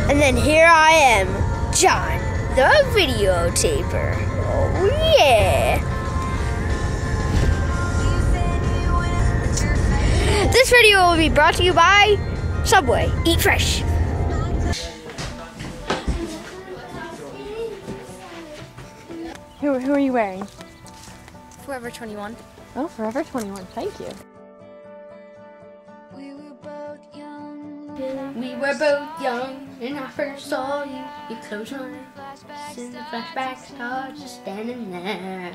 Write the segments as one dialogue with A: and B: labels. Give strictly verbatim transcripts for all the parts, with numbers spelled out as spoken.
A: And then here I am, John, the videotaper. Oh yeah. This video will be brought to you by Subway. Eat fresh.
B: Who, who are you wearing?
C: Forever twenty-one.
B: Oh, Forever twenty-one. Thank you.
C: We were both young. We were both young, and I first saw you. You closed your eyes, and the flashbacks are just standing there.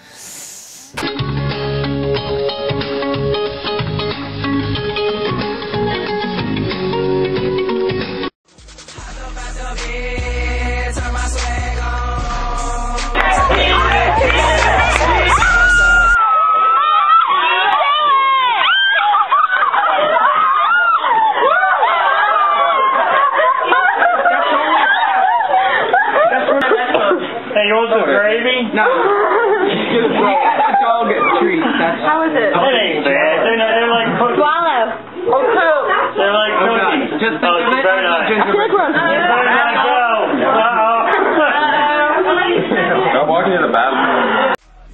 D: Hey, you want some gravy?
E: No. A dog treat. That's
B: How is it?
D: It ain't bad. They're, not, they're like cookies.
B: Swallow. Oh, cool.
D: They're like
E: Oh, God.
D: cookies.
E: Just
D: oh, it's very nice.
E: Ginger bread.
D: You better not go. Uh-oh.
F: I'm walking to the bathroom.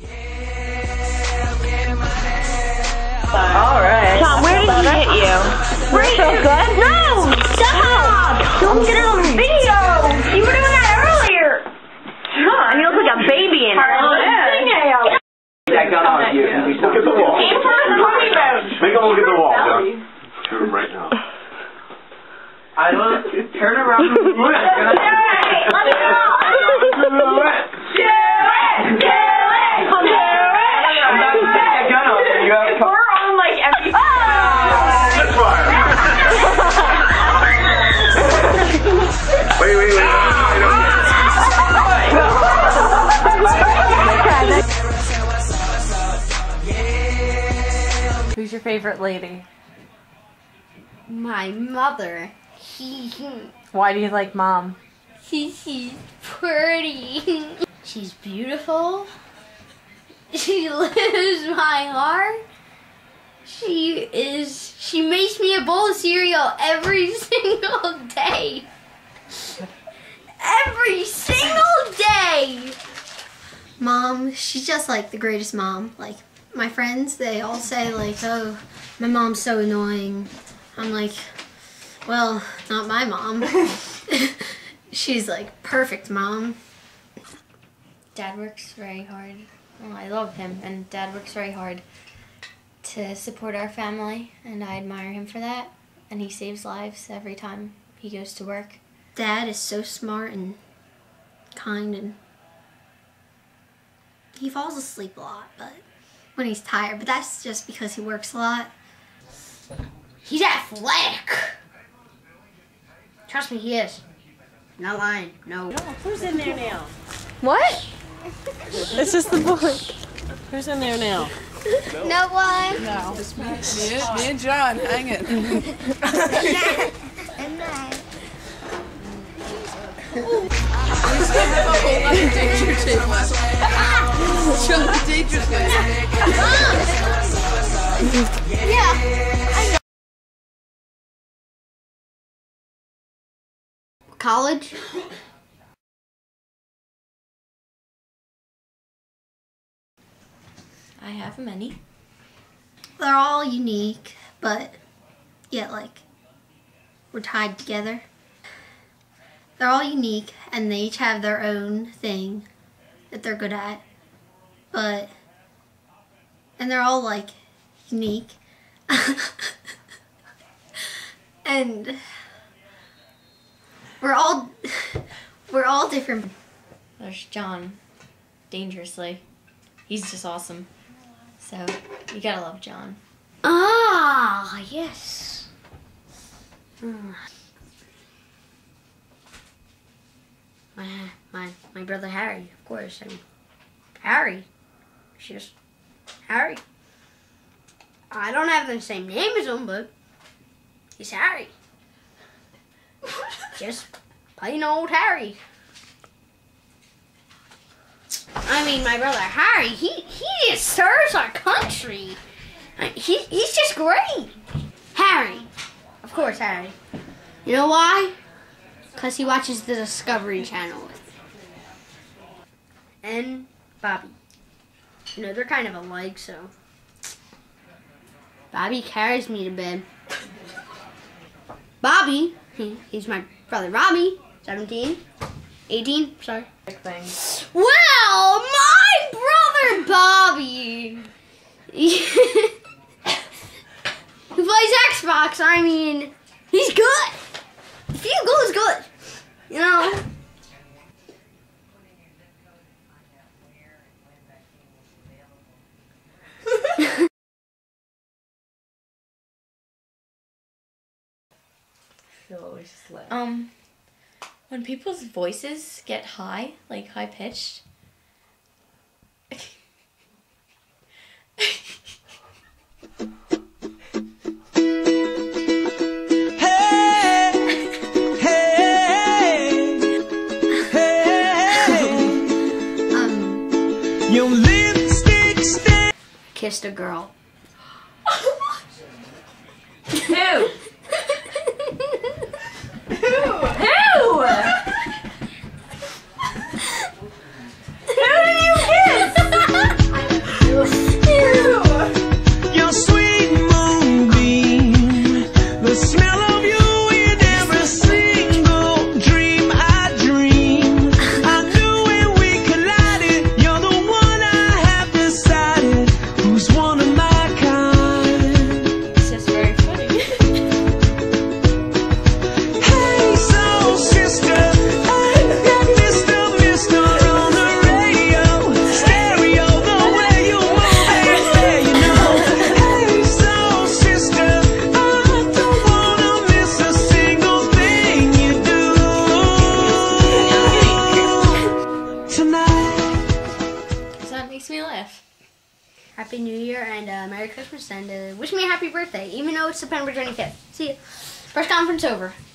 B: All right. Tom, where did he hit you? Right. So good? No! Stop! Don't get it on video! You were doing that earlier! Huh, he looks like a baby in it.
E: That gun on you.
F: Look at the wall.
B: Aim for the party road.
F: Make a look at the wall, John. Turn right now.
E: I look. Turn around.
B: Let me go! Do it! Do it! Do it!
E: I'm not going to take that gun off. You have to
B: We're on like every...
F: Let's fire. Wait, wait, wait.
B: Who's your favorite lady?
C: My mother. She,
B: Why do you like Mom?
C: she, she's pretty. She's beautiful. She lives my heart. She is. She makes me a bowl of cereal every single day. Every single day.
G: Mom, she's just like the greatest mom. Like my friends, they all say like, oh, my mom's so annoying. I'm like, well, not my mom. She's like perfect mom.
C: Dad works very hard. Well, I love him, and Dad works very hard to support our family, and I admire him for that. And he saves lives every time he goes to work.
G: Dad is so smart and kind, and he falls asleep a lot, but when he's tired, but that's just because he works a lot.
C: He's athletic. Trust me, he is. Not lying. No.
H: Who's in there now?
B: What? It's just the boy.
H: Who's in there now?
C: No one.
H: No. Just me, me, me and John hanging.
C: And I. Yeah. College? I have many.
G: They're all unique, but yet like we're tied together. They're all unique and they each have their own thing that they're good at, but and they're all like unique. And we're all we're all different.
C: There's John, dangerously. He's just awesome. So, you gotta love John. Ah, yes. Mm. My, my, my brother Harry, of course. I mean, Harry. It's just Harry. I don't have the same name as him, but he's Harry. Just plain old Harry. I mean, my brother Harry, he, he just serves our country. He, he's just great. Harry. Of course, Harry. You know why? Because he watches the Discovery Channel with me. And Bobby. You know, they're kind of alike, so. Bobby carries me to bed. Bobby, he, he's my brother Robbie, seventeen, eighteen, sorry. Well, my brother Bobby, who plays Xbox, I mean, he's good. The field goal is good, you know.
I: Um, when people's voices get high, like high pitched,
G: Your lipstick stain.
C: Kissed a girl.
I: Who?
G: Your sweet moonbeam, the smell of you in every single dream I dream. I knew when we collided, you're the one I have decided, who's one of my kind.
I: It's just very funny.
G: Hey, soul sister, I got Mister Mister on the radio, stereo, the way you move ain't fair, you know. Hey, soul sister, I don't wanna miss a single thing you do tonight.
I: So that makes me laugh.
C: Happy New Year and uh, Merry Christmas and uh, wish me a happy birthday, even though it's September twenty-fifth. See ya. Press conference over.